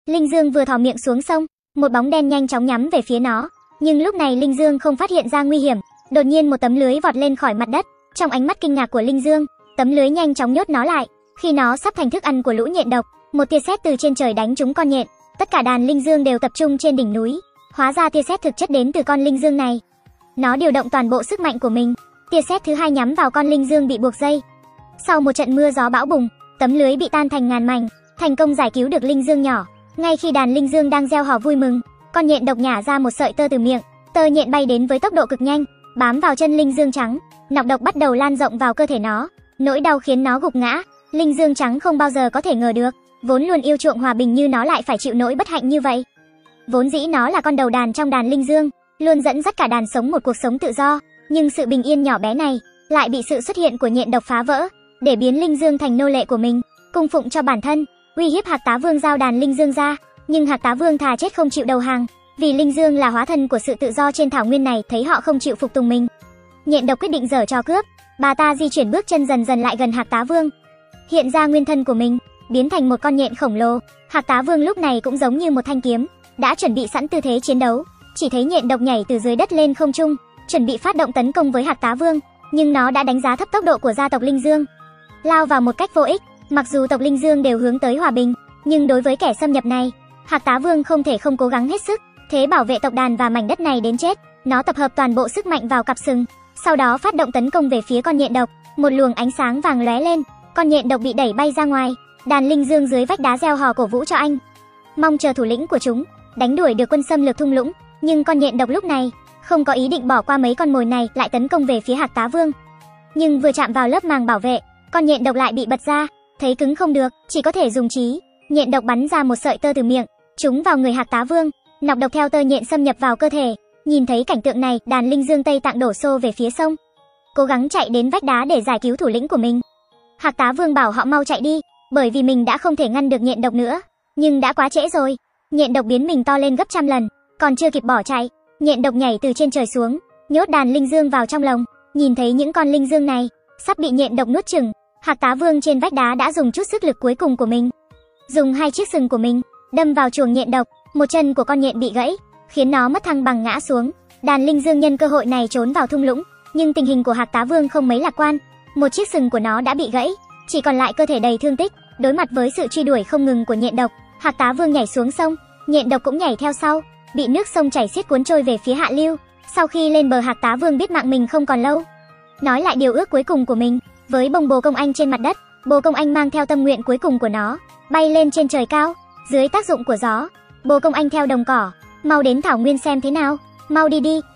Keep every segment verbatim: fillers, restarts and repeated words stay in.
Linh Dương vừa thò miệng xuống sông, một bóng đen nhanh chóng nhắm về phía nó, nhưng lúc này Linh Dương không phát hiện ra nguy hiểm. Đột nhiên một tấm lưới vọt lên khỏi mặt đất, trong ánh mắt kinh ngạc của Linh Dương, tấm lưới nhanh chóng nhốt nó lại. Khi nó sắp thành thức ăn của lũ nhện độc, một tia sét từ trên trời đánh trúng con nhện. Tất cả đàn Linh Dương đều tập trung trên đỉnh núi. Hóa ra tia sét thực chất đến từ con Linh Dương này. Nó điều động toàn bộ sức mạnh của mình. Tia sét thứ hai nhắm vào con Linh Dương bị buộc dây. Sau một trận mưa gió bão bùng, tấm lưới bị tan thành ngàn mảnh, thành công giải cứu được Linh Dương nhỏ. Ngay khi đàn Linh Dương đang reo hò vui mừng, con nhện độc nhả ra một sợi tơ từ miệng. Tơ nhện bay đến với tốc độ cực nhanh, bám vào chân Linh Dương trắng. Nọc độc bắt đầu lan rộng vào cơ thể nó. Nỗi đau khiến nó gục ngã. Linh Dương trắng không bao giờ có thể ngờ được, vốn luôn yêu chuộng hòa bình như nó lại phải chịu nỗi bất hạnh như vậy. Vốn dĩ nó là con đầu đàn trong đàn Linh Dương, luôn dẫn dắt cả đàn sống một cuộc sống tự do, nhưng sự bình yên nhỏ bé này lại bị sự xuất hiện của nhện độc phá vỡ, để biến Linh Dương thành nô lệ của mình, cung phụng cho bản thân, uy hiếp Hạc Tá Vương giao đàn Linh Dương ra. Nhưng Hạc Tá Vương thà chết không chịu đầu hàng, vì Linh Dương là hóa thân của sự tự do trên thảo nguyên này, thấy họ không chịu phục tùng mình. Nhện độc quyết định giở trò cướp, bà ta di chuyển bước chân dần dần lại gần Hạc Tá Vương, hiện ra nguyên thân của mình, biến thành một con nhện khổng lồ. Hạc Tá Vương lúc này cũng giống như một thanh kiếm, đã chuẩn bị sẵn tư thế chiến đấu. Chỉ thấy nhện độc nhảy từ dưới đất lên không trung, chuẩn bị phát động tấn công với Hạc Tá Vương, nhưng nó đã đánh giá thấp tốc độ của gia tộc Linh Dương, lao vào một cách vô ích. Mặc dù tộc Linh Dương đều hướng tới hòa bình, nhưng đối với kẻ xâm nhập này, Hạc Tá Vương không thể không cố gắng hết sức, thế bảo vệ tộc đàn và mảnh đất này đến chết. Nó tập hợp toàn bộ sức mạnh vào cặp sừng, sau đó phát động tấn công về phía con nhện độc. Một luồng ánh sáng vàng lóe lên, con nhện độc bị đẩy bay ra ngoài. Đàn Linh Dương dưới vách đá reo hò cổ vũ cho anh, mong chờ thủ lĩnh của chúng đánh đuổi được quân xâm lược thung lũng. Nhưng con nhện độc lúc này không có ý định bỏ qua mấy con mồi này, lại tấn công về phía Hạc Tá Vương. Nhưng vừa chạm vào lớp màng bảo vệ, con nhện độc lại bị bật ra. Thấy cứng không được, chỉ có thể dùng trí. Nhện độc bắn ra một sợi tơ từ miệng, trúng vào người Hạc Tá Vương. Nọc độc theo tơ nhện xâm nhập vào cơ thể. Nhìn thấy cảnh tượng này, đàn Linh Dương Tây Tạng đổ xô về phía sông, cố gắng chạy đến vách đá để giải cứu thủ lĩnh của mình. Hạc Tá Vương bảo họ mau chạy đi, bởi vì mình đã không thể ngăn được nhện độc nữa. Nhưng đã quá trễ rồi, nhện độc biến mình to lên gấp trăm lần, còn chưa kịp bỏ chạy, nhện độc nhảy từ trên trời xuống, nhốt đàn Linh Dương vào trong lồng. Nhìn thấy những con Linh Dương này sắp bị nhện độc nuốt chửng, Hạc Tá Vương trên vách đá đã dùng chút sức lực cuối cùng của mình, dùng hai chiếc sừng của mình đâm vào chuồng nhện độc. Một chân của con nhện bị gãy, khiến nó mất thăng bằng ngã xuống. Đàn Linh Dương nhân cơ hội này trốn vào thung lũng, nhưng tình hình của Hạc Tá Vương không mấy lạc quan. Một chiếc sừng của nó đã bị gãy, chỉ còn lại cơ thể đầy thương tích. Đối mặt với sự truy đuổi không ngừng của nhện độc, Hạc Tá Vương nhảy xuống sông, nhện độc cũng nhảy theo sau, bị nước sông chảy xiết cuốn trôi về phía hạ lưu. Sau khi lên bờ, Hạc Tá Vương biết mạng mình không còn lâu, nói lại điều ước cuối cùng của mình với bông bồ công anh trên mặt đất. Bồ công anh mang theo tâm nguyện cuối cùng của nó, bay lên trên trời cao. Dưới tác dụng của gió, bồ công anh theo đồng cỏ, mau đến thảo nguyên xem thế nào, mau đi đi.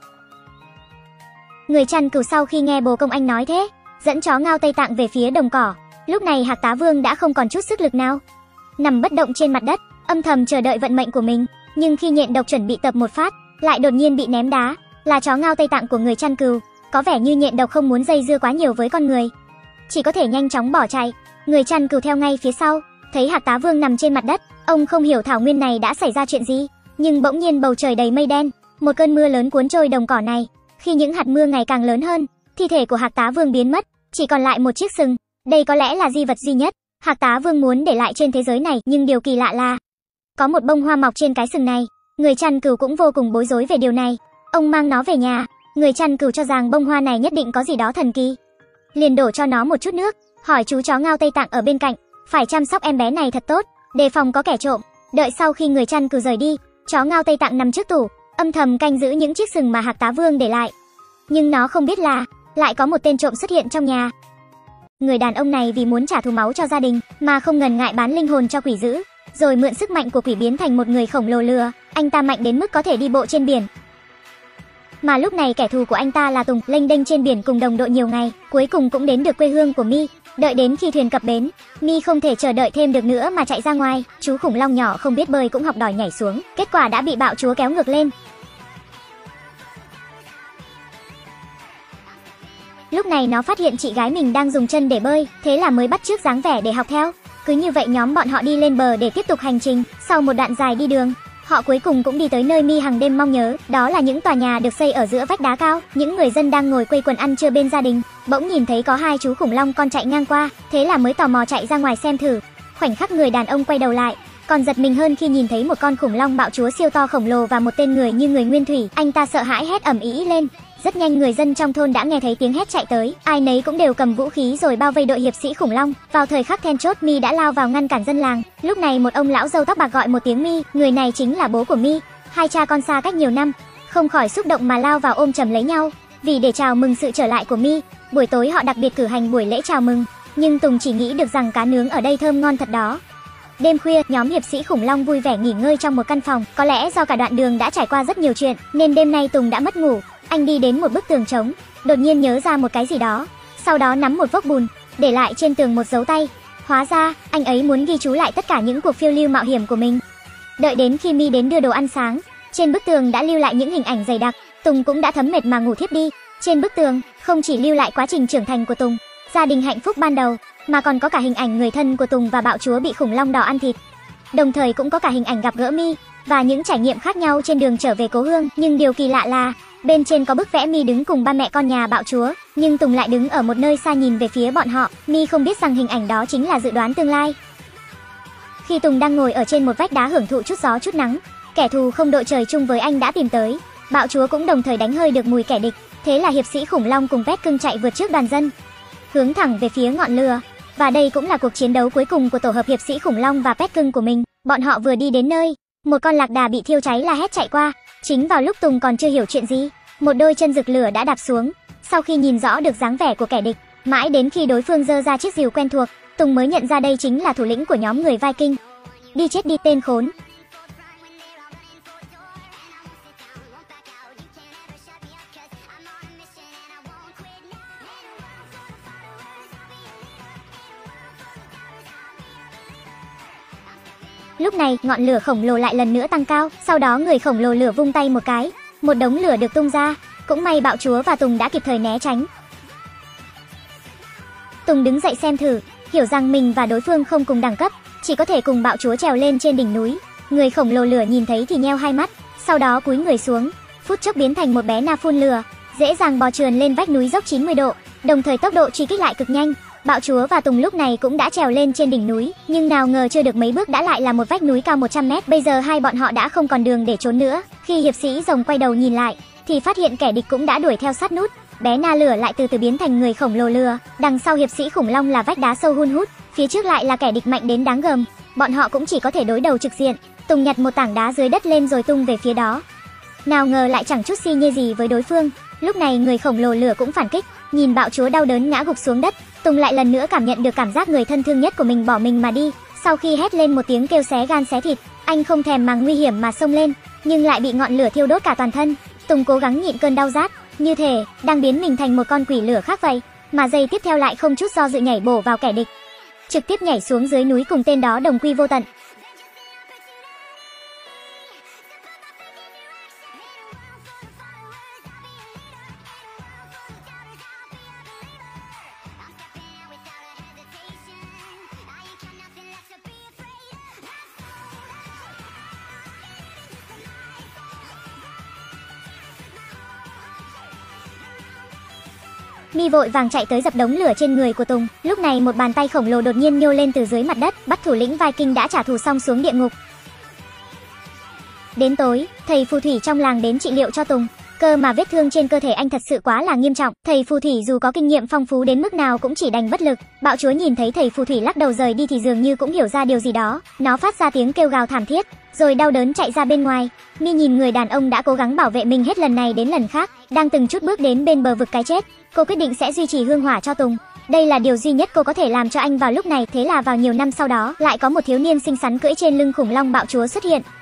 Người chăn cừu sau khi nghe bồ công anh nói thế, dẫn chó ngao Tây Tạng về phía đồng cỏ. Lúc này Hạc Tá Vương đã không còn chút sức lực nào, nằm bất động trên mặt đất, âm thầm chờ đợi vận mệnh của mình. Nhưng khi nhện độc chuẩn bị tập một phát, lại đột nhiên bị ném đá. Là chó ngao Tây Tạng của người chăn cừu. Có vẻ như nhện độc không muốn dây dưa quá nhiều với con người, chỉ có thể nhanh chóng bỏ chạy. Người chăn cừu theo ngay phía sau, thấy Hạc Tá Vương nằm trên mặt đất. Ông không hiểu thảo nguyên này đã xảy ra chuyện gì, nhưng bỗng nhiên bầu trời đầy mây đen, một cơn mưa lớn cuốn trôi đồng cỏ này. Khi những hạt mưa ngày càng lớn hơn, thi thể của Hạc Tá Vương biến mất, chỉ còn lại một chiếc sừng. Đây có lẽ là di vật duy nhất Hạc Tá Vương muốn để lại trên thế giới này, nhưng điều kỳ lạ là có một bông hoa mọc trên cái sừng này. Người chăn cừu cũng vô cùng bối rối về điều này. Ông mang nó về nhà, người chăn cừu cho rằng bông hoa này nhất định có gì đó thần kỳ, liền đổ cho nó một chút nước, hỏi chú chó ngao Tây Tạng ở bên cạnh phải chăm sóc em bé này thật tốt, đề phòng có kẻ trộm. Đợi sau khi người chăn cừu rời đi, chó ngao Tây Tạng nằm trước tủ, âm thầm canh giữ những chiếc sừng mà Hạc Tá Vương để lại. Nhưng nó không biết là lại có một tên trộm xuất hiện trong nhà. Người đàn ông này vì muốn trả thù máu cho gia đình mà không ngần ngại bán linh hồn cho quỷ dữ, rồi mượn sức mạnh của quỷ biến thành một người khổng lồ lừa. Anh ta mạnh đến mức có thể đi bộ trên biển. Mà lúc này kẻ thù của anh ta là Tùng, lênh đênh trên biển cùng đồng đội nhiều ngày, cuối cùng cũng đến được quê hương của Mi. Đợi đến khi thuyền cập bến, Mi không thể chờ đợi thêm được nữa mà chạy ra ngoài. Chú khủng long nhỏ không biết bơi cũng học đòi nhảy xuống, kết quả đã bị bạo chúa kéo ngược lên. Lúc này nó phát hiện chị gái mình đang dùng chân để bơi, thế là mới bắt chước dáng vẻ để học theo. Cứ như vậy nhóm bọn họ đi lên bờ để tiếp tục hành trình. Sau một đoạn dài đi đường, họ cuối cùng cũng đi tới nơi Mi hàng đêm mong nhớ. Đó là những tòa nhà được xây ở giữa vách đá cao. Những người dân đang ngồi quây quần ăn trưa bên gia đình, bỗng nhìn thấy có hai chú khủng long con chạy ngang qua, thế là mới tò mò chạy ra ngoài xem thử. Khoảnh khắc người đàn ông quay đầu lại, còn giật mình hơn khi nhìn thấy một con khủng long bạo chúa siêu to khổng lồ và một tên người như người nguyên thủy. Anh ta sợ hãi hét ầm ĩ lên. Rất nhanh người dân trong thôn đã nghe thấy tiếng hét chạy tới, ai nấy cũng đều cầm vũ khí rồi bao vây đội hiệp sĩ khủng long. Vào thời khắc then chốt, Mi đã lao vào ngăn cản dân làng. Lúc này một ông lão râu tóc bạc gọi một tiếng Mi, người này chính là bố của Mi. Hai cha con xa cách nhiều năm, không khỏi xúc động mà lao vào ôm chầm lấy nhau, vì để chào mừng sự trở lại của Mi. Buổi tối họ đặc biệt cử hành buổi lễ chào mừng, nhưng Tùng chỉ nghĩ được rằng cá nướng ở đây thơm ngon thật đó. Đêm khuya, nhóm hiệp sĩ khủng long vui vẻ nghỉ ngơi trong một căn phòng. Có lẽ do cả đoạn đường đã trải qua rất nhiều chuyện, nên đêm nay Tùng đã mất ngủ. Anh đi đến một bức tường trống, đột nhiên nhớ ra một cái gì đó, sau đó nắm một vốc bùn, để lại trên tường một dấu tay. Hóa ra, anh ấy muốn ghi chú lại tất cả những cuộc phiêu lưu mạo hiểm của mình. Đợi đến khi Mi đến đưa đồ ăn sáng, trên bức tường đã lưu lại những hình ảnh dày đặc. Tùng cũng đã thấm mệt mà ngủ thiếp đi. Trên bức tường không chỉ lưu lại quá trình trưởng thành của Tùng, gia đình hạnh phúc ban đầu, mà còn có cả hình ảnh người thân của Tùng và bạo chúa bị khủng long đỏ ăn thịt. Đồng thời cũng có cả hình ảnh gặp gỡ Mi và những trải nghiệm khác nhau trên đường trở về cố hương. Nhưng điều kỳ lạ là bên trên có bức vẽ Mi đứng cùng ba mẹ con nhà bạo chúa, nhưng Tùng lại đứng ở một nơi xa nhìn về phía bọn họ. Mi không biết rằng hình ảnh đó chính là dự đoán tương lai. Khi Tùng đang ngồi ở trên một vách đá hưởng thụ chút gió chút nắng, kẻ thù không đội trời chung với anh đã tìm tới. Bạo chúa cũng đồng thời đánh hơi được mùi kẻ địch. Thế là hiệp sĩ khủng long cùng Pet Cưng chạy vượt trước đoàn dân, hướng thẳng về phía ngọn lửa. Và đây cũng là cuộc chiến đấu cuối cùng của tổ hợp hiệp sĩ khủng long và Pet Cưng của mình. Bọn họ vừa đi đến nơi, một con lạc đà bị thiêu cháy la hét chạy qua. Chính vào lúc Tùng còn chưa hiểu chuyện gì, một đôi chân rực lửa đã đạp xuống. Sau khi nhìn rõ được dáng vẻ của kẻ địch, mãi đến khi đối phương giơ ra chiếc rìu quen thuộc, Tùng mới nhận ra đây chính là thủ lĩnh của nhóm người Viking. Đi chết đi tên khốn. Lúc này, ngọn lửa khổng lồ lại lần nữa tăng cao, sau đó người khổng lồ lửa vung tay một cái, một đống lửa được tung ra. Cũng may bạo chúa và Tùng đã kịp thời né tránh. Tùng đứng dậy xem thử, hiểu rằng mình và đối phương không cùng đẳng cấp, chỉ có thể cùng bạo chúa trèo lên trên đỉnh núi. Người khổng lồ lửa nhìn thấy thì nheo hai mắt, sau đó cúi người xuống, phút chốc biến thành một bé na phun lửa, dễ dàng bò trườn lên vách núi dốc chín mươi độ, đồng thời tốc độ truy kích lại cực nhanh. Bạo chúa và Tùng lúc này cũng đã trèo lên trên đỉnh núi, nhưng nào ngờ chưa được mấy bước đã lại là một vách núi cao một trăm mét. Bây giờ hai bọn họ đã không còn đường để trốn nữa. Khi hiệp sĩ rồng quay đầu nhìn lại, thì phát hiện kẻ địch cũng đã đuổi theo sát nút. Bé na lửa lại từ từ biến thành người khổng lồ lửa. Đằng sau hiệp sĩ khủng long là vách đá sâu hun hút, phía trước lại là kẻ địch mạnh đến đáng gờm. Bọn họ cũng chỉ có thể đối đầu trực diện. Tùng nhặt một tảng đá dưới đất lên rồi tung về phía đó. Nào ngờ lại chẳng chút xi nhê gì với đối phương. Lúc này người khổng lồ lửa cũng phản kích. Nhìn bạo chúa đau đớn ngã gục xuống đất, Tùng lại lần nữa cảm nhận được cảm giác người thân thương nhất của mình bỏ mình mà đi. Sau khi hét lên một tiếng kêu xé gan xé thịt, anh không thèm màng nguy hiểm mà xông lên, nhưng lại bị ngọn lửa thiêu đốt cả toàn thân. Tùng cố gắng nhịn cơn đau rát, như thể đang biến mình thành một con quỷ lửa khác vậy, mà giây tiếp theo lại không chút do dự nhảy bổ vào kẻ địch, trực tiếp nhảy xuống dưới núi cùng tên đó đồng quy vô tận. Mi vội vàng chạy tới dập đống lửa trên người của Tùng. Lúc này một bàn tay khổng lồ đột nhiên nhô lên từ dưới mặt đất, bắt thủ lĩnh Viking đã trả thù xong xuống địa ngục. Đến tối, thầy phù thủy trong làng đến trị liệu cho Tùng. Cơ mà vết thương trên cơ thể anh thật sự quá là nghiêm trọng. Thầy phù thủy dù có kinh nghiệm phong phú đến mức nào cũng chỉ đành bất lực. Bạo chúa nhìn thấy thầy phù thủy lắc đầu rời đi thì dường như cũng hiểu ra điều gì đó. Nó phát ra tiếng kêu gào thảm thiết, rồi đau đớn chạy ra bên ngoài. Mi nhìn người đàn ông đã cố gắng bảo vệ mình hết lần này đến lần khác, đang từng chút bước đến bên bờ vực cái chết. Cô quyết định sẽ duy trì hương hỏa cho Tùng. Đây là điều duy nhất cô có thể làm cho anh vào lúc này. Thế là vào nhiều năm sau đó, lại có một thiếu niên xinh xắn cưỡi trên lưng khủng long bạo chúa xuất hiện.